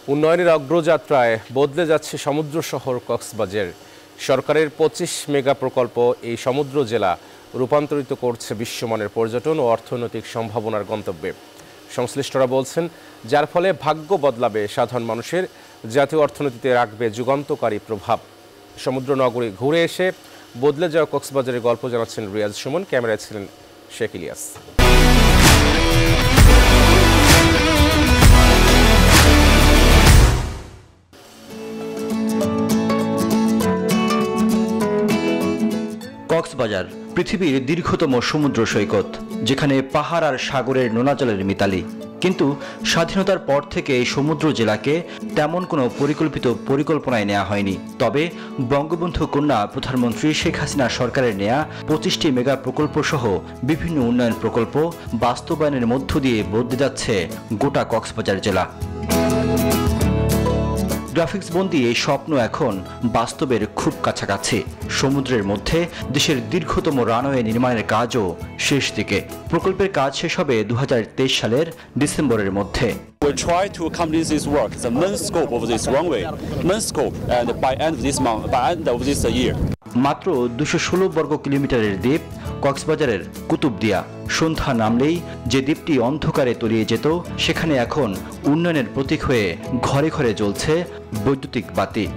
উন্নয়নের অগ্রযাত্রায় বদলে যাচ্ছে সমুদ্র শহর কক্সবাজার। সরকারের 25 মেগা প্রকল্প এই সমুদ্র জেলা রূপান্তরিত করছে বিশ্বমানের পর্যটন ও অর্থনৈতিক সম্ভাবনার গন্তব্যে। সংশ্লিষ্টরা বলছেন, যার ফলে ভাগ্য বদলাবে সাধারণ মানুষের, জাতীয় অর্থনীতিতে রাখবে যুগান্তকারী প্রভাব। সমুদ্র নগরী ঘুরে এসে বদলে যাওয়া কক্সবাজারের গল্প জানাচ্ছেন রিয়াজ সুমন, ক্যামেরায় ছিলেন শেখ ইলিয়াস। কক্সবাজার পৃথিবীর দীর্ঘতম সমুদ্র সৈকত, যেখানে পাহাড় আর সাগরের নোনা জলের মিতালি। কিন্তু স্বাধীনতার পর থেকে এই সমুদ্র জেলাকে তেমন কোনো পরিকল্পনায় নেওয়া হয়নি। তবে বঙ্গবন্ধু কন্যা প্রধানমন্ত্রী শেখ হাসিনা সরকারের নেয়া 25টি মেগা প্রকল্প সহ বিভিন্ন উন্নয়ন প্রকল্প বাস্তবায়নের মধ্য দিয়ে বদলে যাচ্ছে গোটা কক্সবাজার জেলা। গ্রাফিক্স বন্দী এই স্বপ্ন এখন বাস্তবের খুব কাছাকাছি। সমুদ্রের মধ্যে দেশের দীর্ঘতম রানওয়ে নির্মাণের কাজও শেষ দিকে। প্রকল্পের কাজ শেষ হবে 2023 সালের ডিসেম্বরের মধ্যে। We try to complete this work, the main scope of this runway, and by end of this year. মাত্র 216 বর্গ কিলোমিটারের দ্বীপ কক্সবাজারের কুতুবদিয়া। সন্ধ্যা নামলেই যে দ্বীপটি অন্ধকারে তলিয়ে যেত, সেখানে এখন উন্নয়নের প্রতীক হয়ে ঘরে ঘরে জ্বলছে বৈদ্যুতিক বাতি।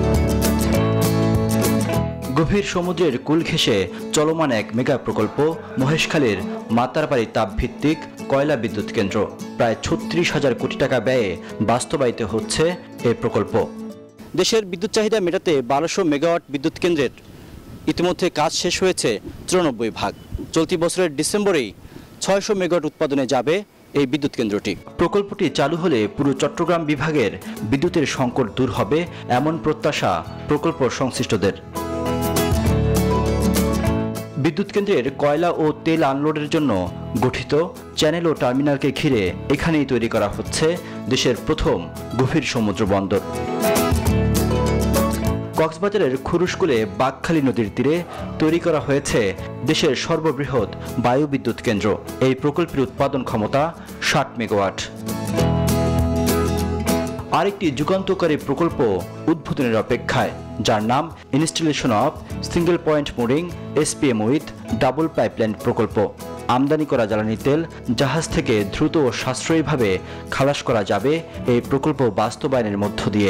গভীর সমুদ্রের কুল ঘেঁষে চলমান এক মেগা প্রকল্প মহেশখালীর মাতারবাড়ি তাপভিত্তিক কয়লা বিদ্যুৎ কেন্দ্র। প্রায় 36,000 কোটি টাকা ব্যয়ে বাস্তবায়িত হচ্ছে এই প্রকল্প। দেশের বিদ্যুৎ চাহিদা মেটাতে 1200 মেগাওয়াট বিদ্যুৎ কেন্দ্রের ইতিমধ্যে কাজ শেষ হয়েছে 94 ভাগ। চলতি বছরের ডিসেম্বরেই 600 মেগাওয়াট উৎপাদনে যাবে এই বিদ্যুৎ কেন্দ্রটি। প্রকল্পটি চালু হলে পুরো চট্টগ্রাম বিভাগের বিদ্যুতের সংকট দূর হবে, এমন প্রত্যাশা প্রকল্প সংশ্লিষ্টদের। বিদ্যুৎ কেন্দ্রের কয়লা ও তেল আনলোডের জন্য গঠিত চ্যানেল ও টার্মিনালকে ঘিরে এখানেই তৈরি করা হচ্ছে দেশের প্রথম গভীর সমুদ্র বন্দর। কক্সবাজারের খুরুশকুলে বাঘখালী নদীর তীরে তৈরি করা হয়েছে দেশের সর্ববৃহৎ বায়ু বিদ্যুৎ কেন্দ্র। এই প্রকল্পের উৎপাদন ক্ষমতা 60 মেগাওয়াট। আরেকটি যুগান্তকারী প্রকল্প উদ্বোধনের অপেক্ষায়, যার নাম installation of single point mooring SPM with double pipeline প্রকল্প। আমদানি করা জ্বালানি তেল জাহাজ থেকে দ্রুত ও সাশ্রয়ীভাবে খালাস করা যাবে এই প্রকল্প বাস্তবায়নের মধ্য দিয়ে।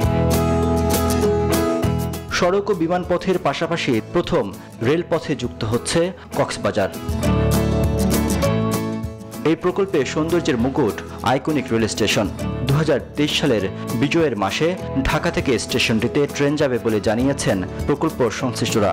সড়ক ও বিমান পথের পাশাপাশি প্রথম রেলপথে যুক্ত হচ্ছে কক্সবাজার। এই প্রকল্পে সৌন্দর্যের মুকুট আইকনিক রেল স্টেশন। 2023 সালের বিজয়ের মাসে ঢাকা থেকে স্টেশনটিতে ট্রেন যাবে বলে জানিয়েছেন প্রকল্প সংশ্লিষ্টরা।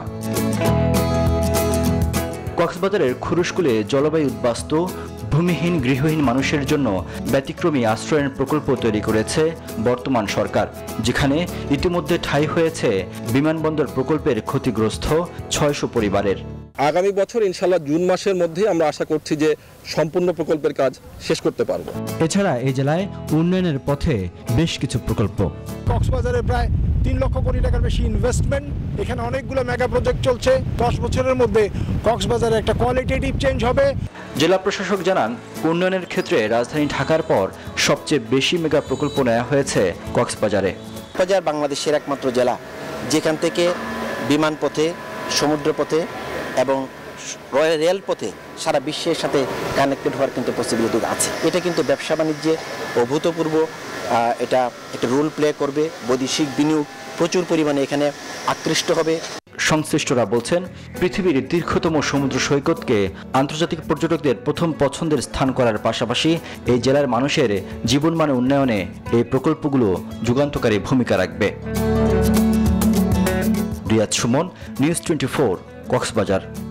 কক্সবাজারের খুরুশকুলে জলবায়ু উদ্বাস্তু ভূমিহীন গৃহহীন মানুষের জন্য ব্যতিক্রমী আশ্রয়ের প্রকল্প তৈরি করেছে বর্তমান সরকার, যেখানে ইতিমধ্যে ঠাঁই হয়েছে বিমানবন্দর প্রকল্পের ক্ষতিগ্রস্ত 600 পরিবারের। আগামী বছর ইনশাআল্লাহ জুন মাসের মধ্যে আমরা আশা করছি যে সম্পূর্ণ প্রকল্পের কাজ শেষ করতে পারব। এছাড়া এই জেলায় উন্নয়নের পথে বেশ কিছু প্রকল্প। কক্সবাজারে প্রায় 3 লক্ষ কোটি টাকার বেশি ইনভেস্টমেন্ট। এখানে অনেকগুলো মেগা প্রজেক্ট চলছে। 10 বছরের মধ্যে কক্সবাজারে একটা কোয়ালিটেটিভ চেঞ্জ হবে। জেলা প্রশাসক জানান, উন্নয়নের ক্ষেত্রে রাজধানী ঢাকার পর সবচেয়ে বেশি মেগা প্রকল্প নেওয়া হয়েছে কক্সবাজারে। কক্সবাজার বাংলাদেশের একমাত্র জেলা যেখান থেকে বিমান পথে, সমুদ্র পথে এবং রেল পথে সারা বিশ্বের সাথে কানেক্টেড হওয়ার কিন্তু পসিবিলিটি আছে। এটা কিন্তু ব্যবসা বাণিজ্যে অভূতপূর্ব এটা একটা রোল প্লে করবে। বৈদেশিক বিনিয়োগ প্রচুর পরিমাণে এখানে আকৃষ্ট হবে। সংশ্লিষ্টরা বলছেন, পৃথিবীর দীর্ঘতম সমুদ্র সৈকতকে আন্তর্জাতিক পর্যটকদের প্রথম পছন্দের স্থান করার পাশাপাশি এই জেলার মানুষের জীবনমান উন্নয়নে এই প্রকল্পগুলো যুগান্তকারী ভূমিকা রাখবে। রিয়াজ সুমন, নিউজ 24, কক্সবাজার।